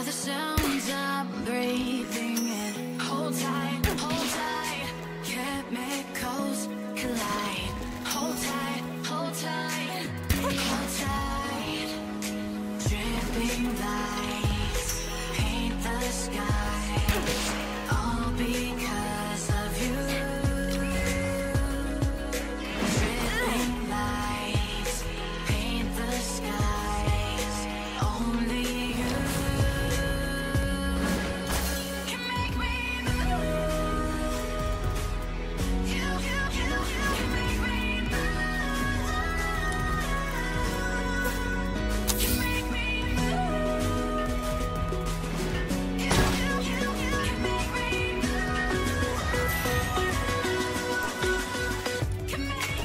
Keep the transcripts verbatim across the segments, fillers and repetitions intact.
the sounds I'm breathing in. Hold tight, hold tight. Chemicals collide. Hold tight, hold tight, hold tight. Dripping lights paint the skies, all because of you. Dripping lights paint the skies, only you can make me move. You, you, you, you can make me move. Can make me move. You, you, you, you can make me move. Can make me.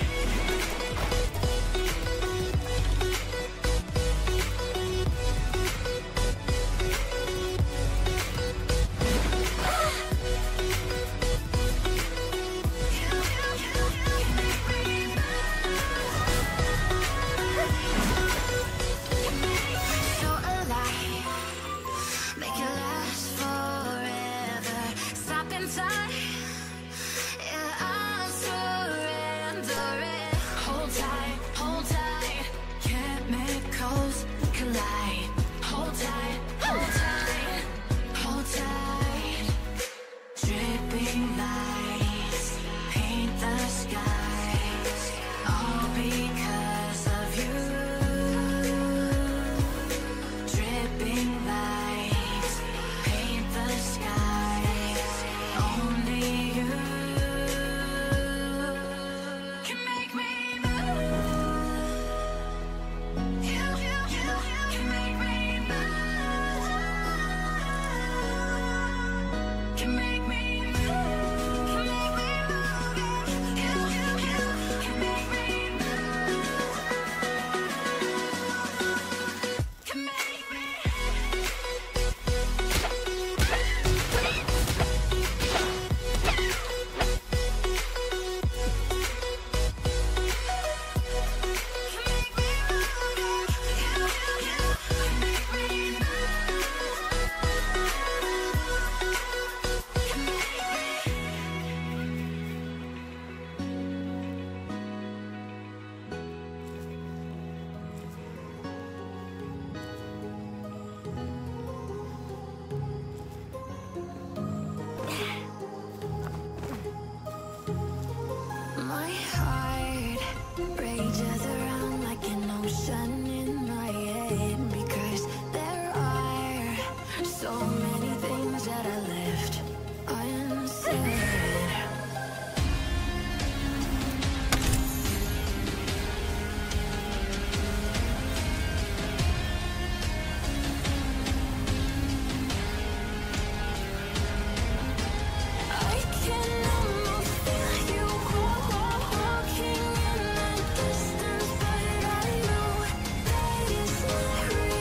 So alive, make it last forever. Stop inside, yeah, I'll surrender it. Hold tight, hold tight, chemicals collide. Hold tight, hold tight, hold tight. Dripping lights paint the skies, all because of you. Dripping lights paint the skies, only you can make me move. You, you, you, you can make me move. Can make me move. Can make me move. You, you, you can make me move. Can make me. My heart rages around like an ocean in my head, because there are so many things that I left unsaid. I can almost feel you walking in the distance, but I know that it's not real.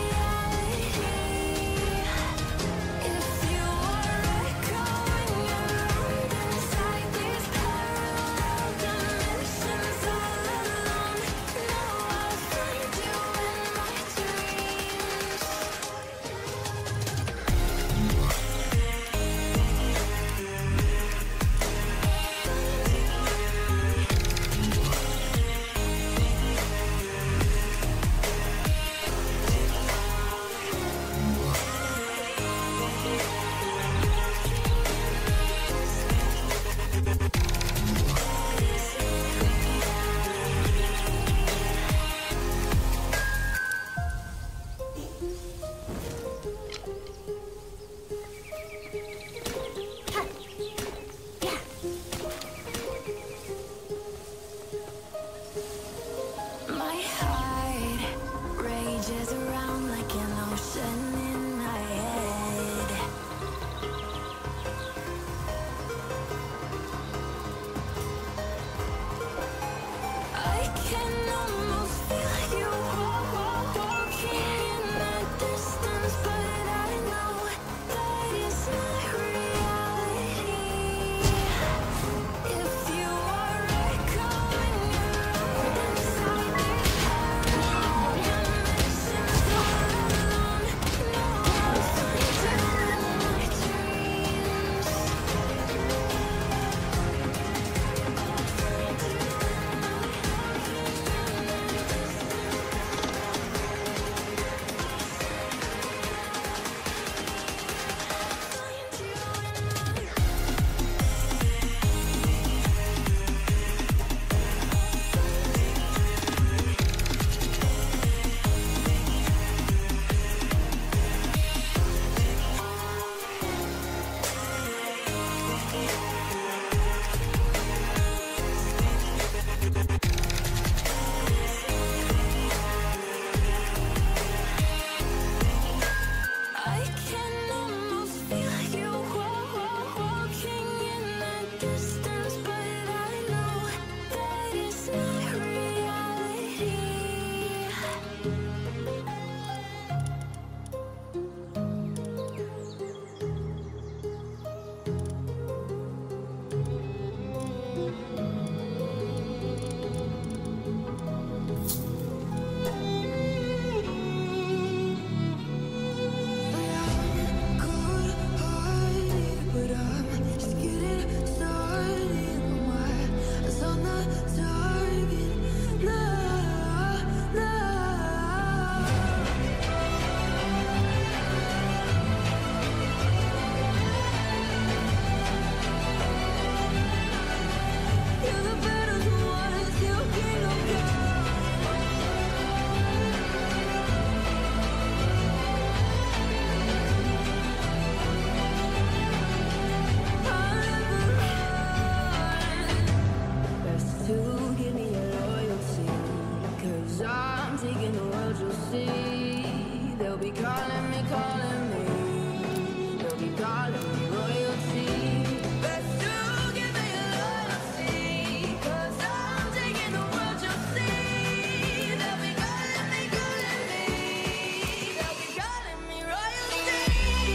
taking the world, you'll see. They'll be calling me, calling me. They'll be calling me royalty. Best to give me loyalty, 'cause I'm taking the world, you'll see. They'll be calling me, calling me. They'll be calling me royalty.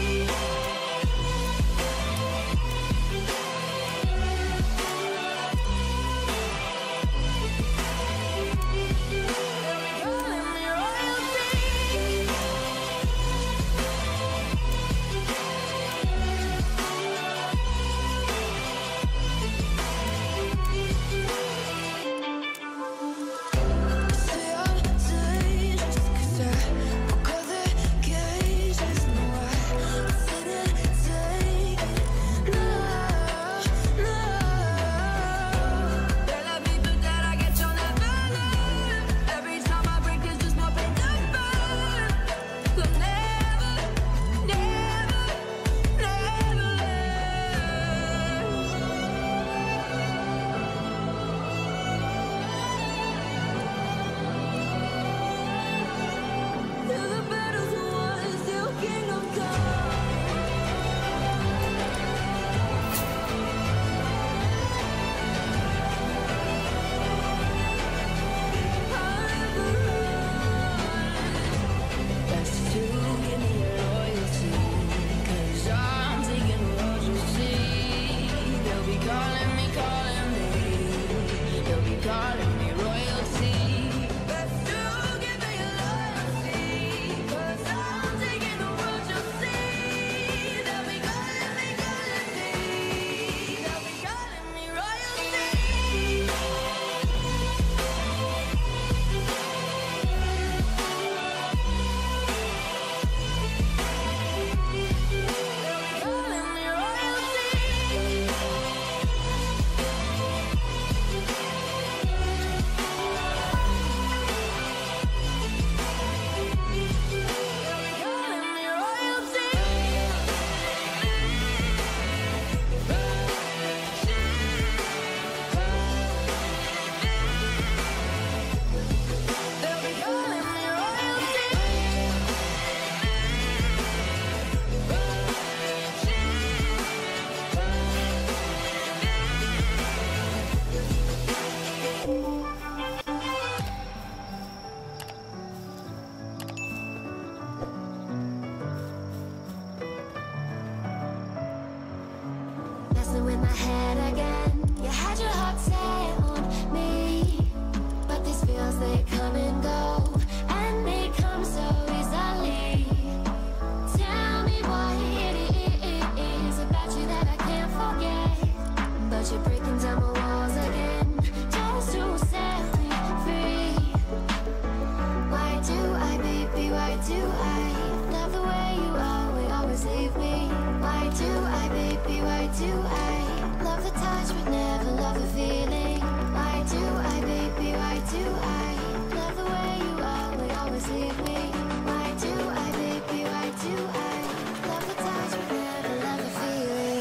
Messing with my head again. You had your heart set on me, but these feels, they come and go, and they come so easily. Tell me what it is about you that I can't forget, but you're breaking down my walls again, just to set me free. Why do I, baby, why do I love the way you always, always leave me? Why do I, baby, why do I love the touch but never love the feeling? Why do I, baby, why do I love the way you always, always leave me? Why do I, baby, why do I love the touch but never love the feeling?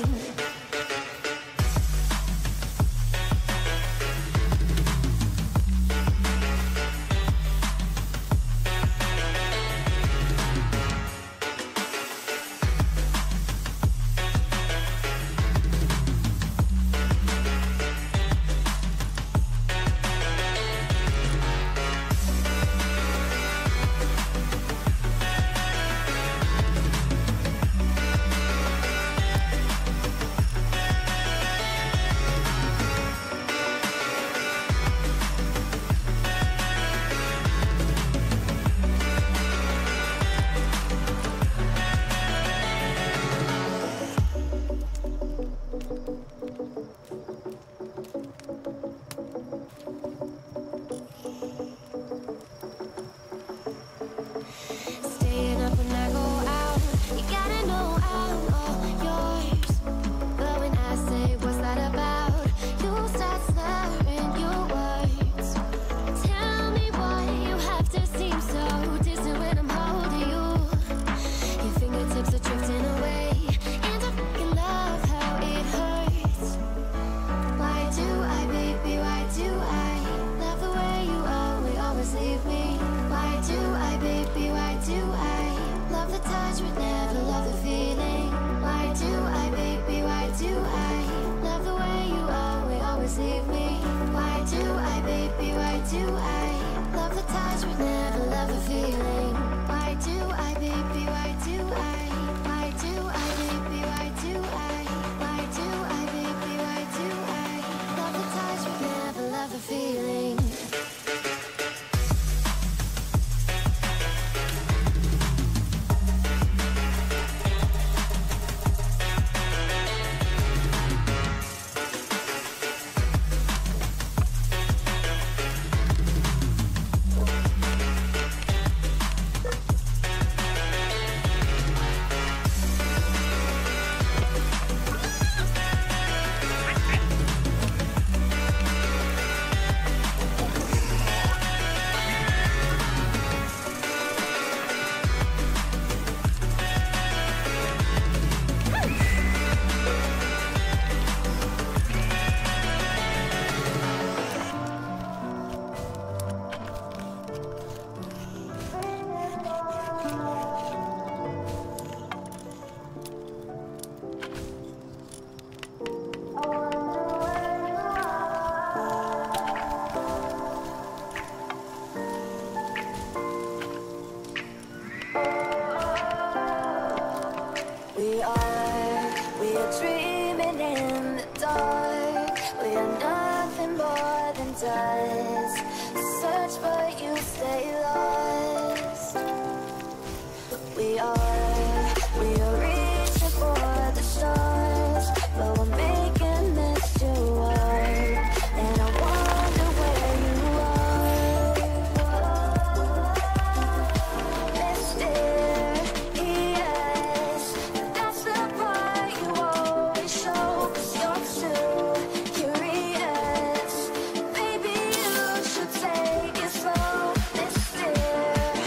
We're dreaming in the dark. We are nothing more than dust. Search but you stay lost. We are, we are reaching for the stars, but we're making this too hard. And I wonder where you are. Mysterious, that's the part you always show. 'Cause you're too curious. Maybe you should take it slow. Mysterious,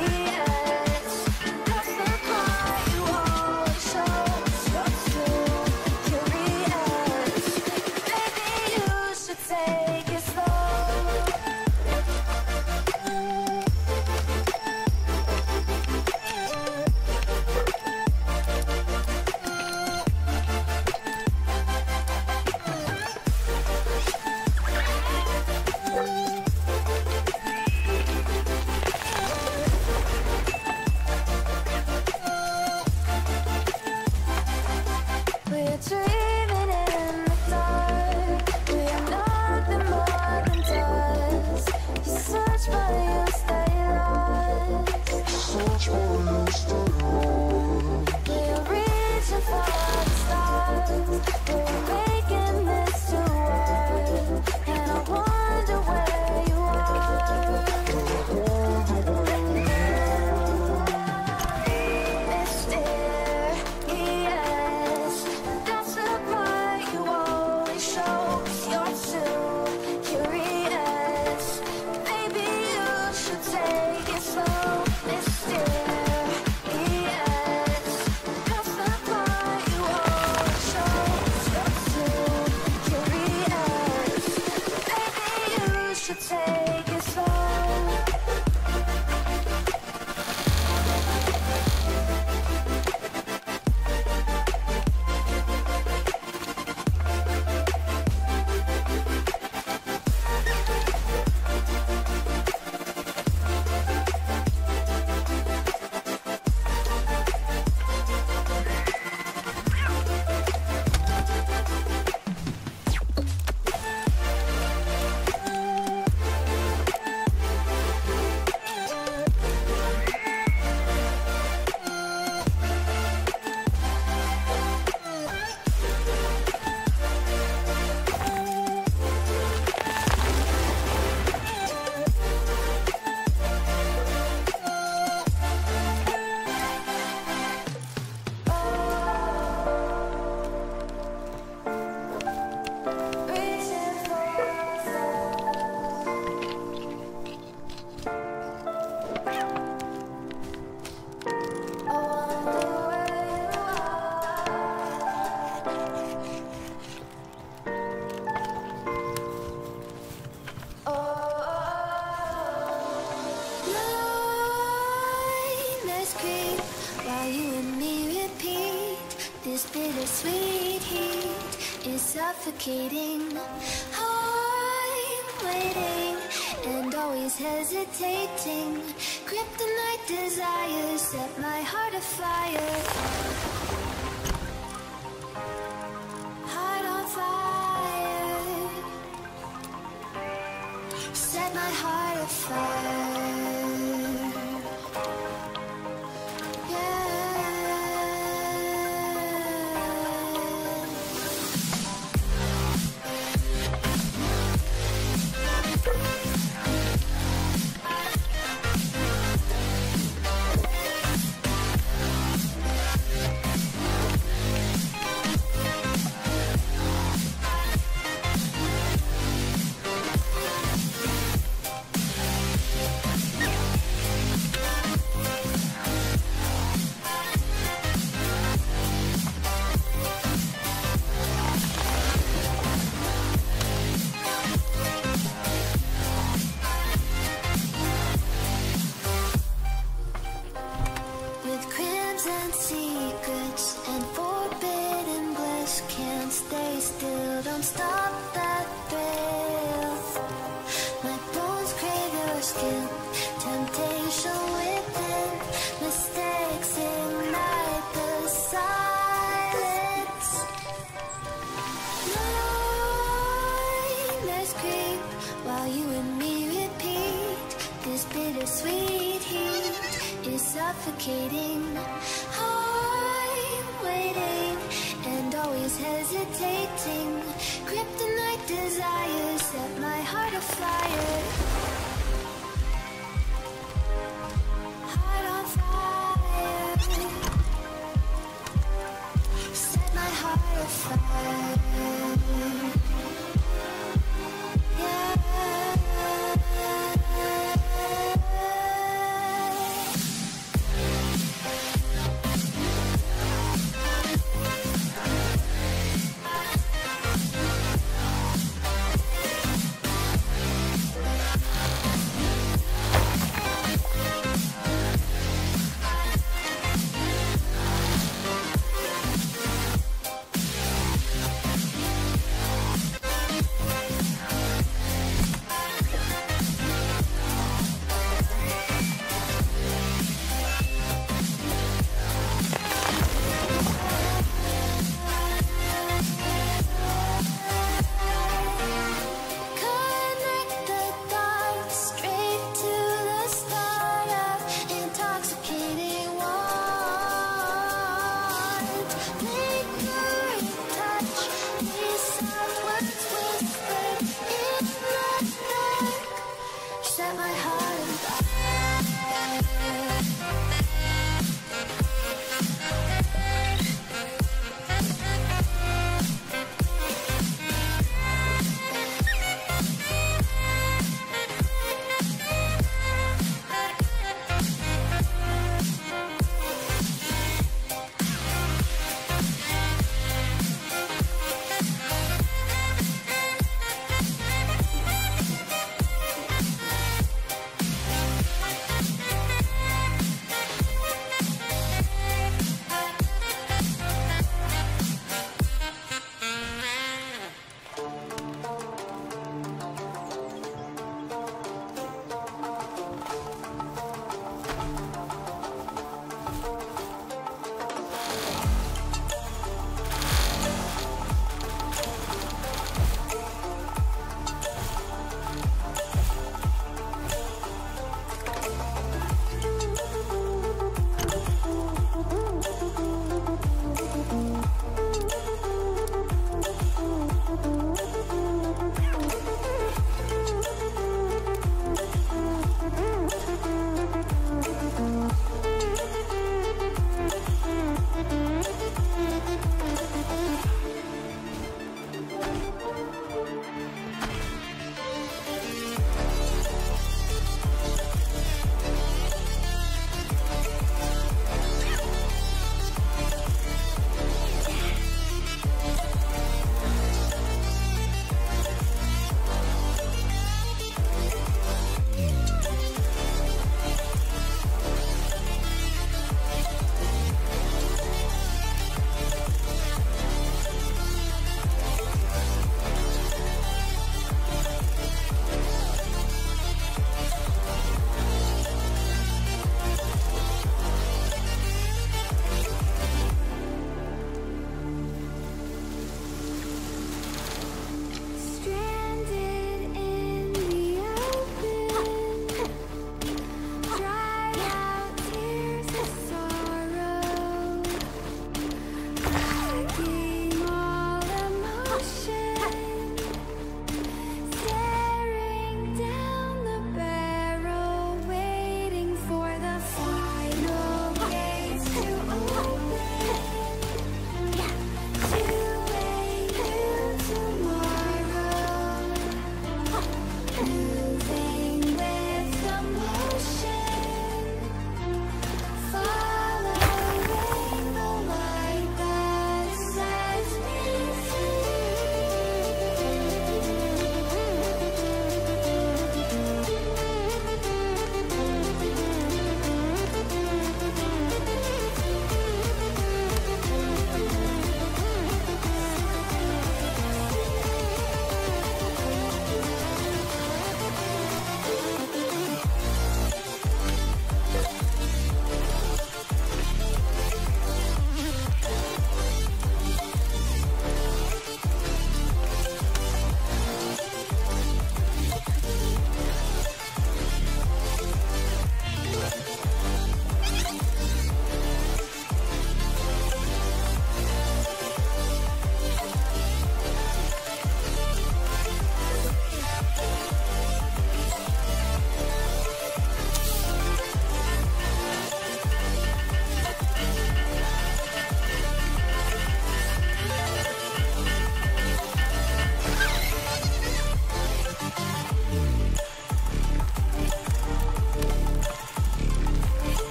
that's the part you always show. 'Cause you're too curious. Maybe you should take it slow. We're dreaming in the dark. We are nothing more than dust. You search but you stay lost. We're reaching for the stars. We're making this too hard. And I wonder where you are. Mysterious, that's the part you always show. 'Cause you're too curious. Maybe you should take it slow. Mysterious, that's the part you always show. 'Cause you're too curious. Maybe you should take it slow. Reaching for the stars. I wonder where you Nightmares creep while you and me repeat. This bittersweet heat is suffocating. I'm waiting and always hesitating. Kryptonite desires set my heart afire. Heart on fire. Set my heart afire. suffocating. I'm waiting and always hesitating. Kryptonite desires set my heart afire. Heart on fire. Set my heart afire. Yeah.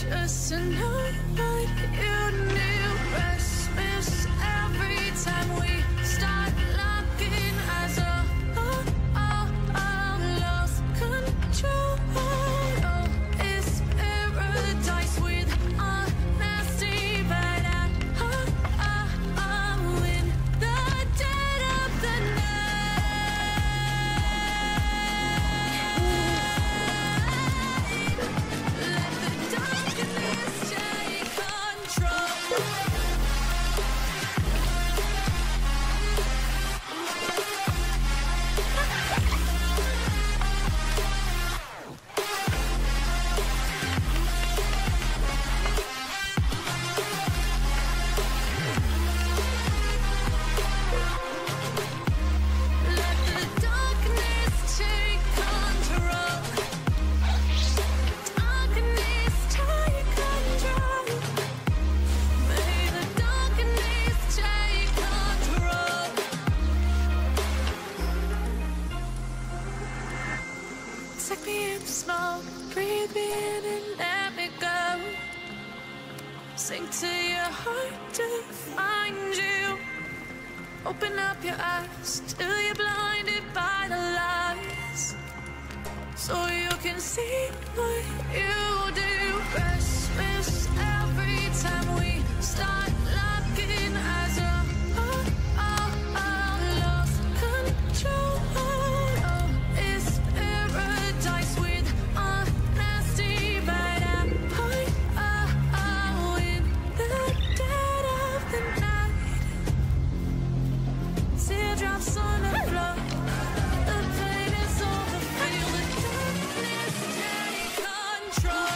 just to know what you knew. Restless every time we start locking eyes. Oh, oh, oh, oh, lost control. Oh, it's paradise with honesty, but I, oh, oh, oh, in the dead of the night. Let the darkness take control. Let the darkness take control. Darkness take control. May the darkness take control. Take me in the smoke, breathe me in and let me go. Sink to your heart to find you. Open up your eyes till you're blinded by the lies, so you can see what you do. Restless every time we start locking eyes. Oh, oh, oh, oh, lost control. Oh, it's paradise with honesty, but I'm oh, oh, oh, in the dead of the night. Teardrops on the floor. The pain is over. Feel the darkness take control.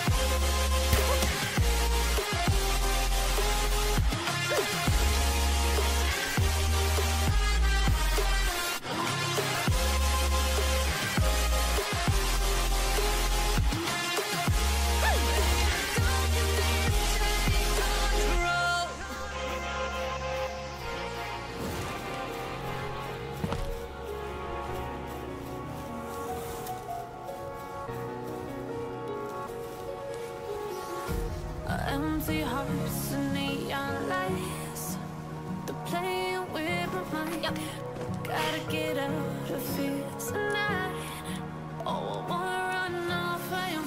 Empty hearts and neon lights, they're playing with my mind. Gotta get out of here tonight. Oh, I wanna run off and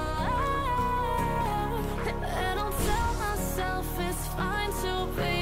fly. And I'll tell myself it's fine to be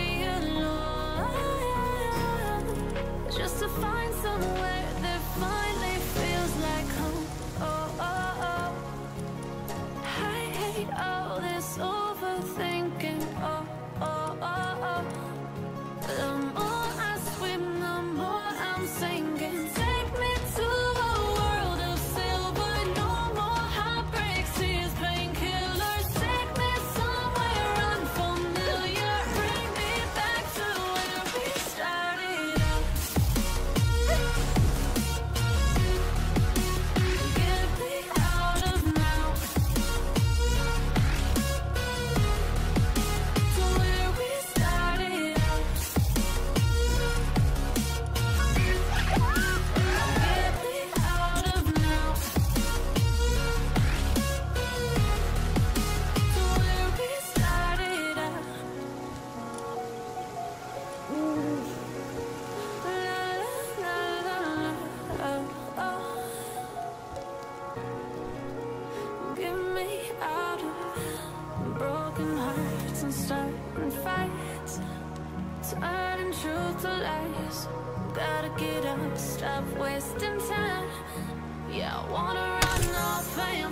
alone, just to find somewhere that finally feels like home. Oh, oh, oh. I hate all this overthinking. Oh, oh, oh, oh. The more I swim, the more I'm sinking. Take me to a world of silver. No more heartbreaks, tears, painkillers. Take me somewhere unfamiliar. Bring me back to where we started out. Get me out of now. To where we started out. Get me out of now. To where we started out. La, la, la, la, oh, oh. Get me out of broken hearts and starting fights, turning truth to lies. Gotta get up, stop wasting time. Yeah, I wanna run off and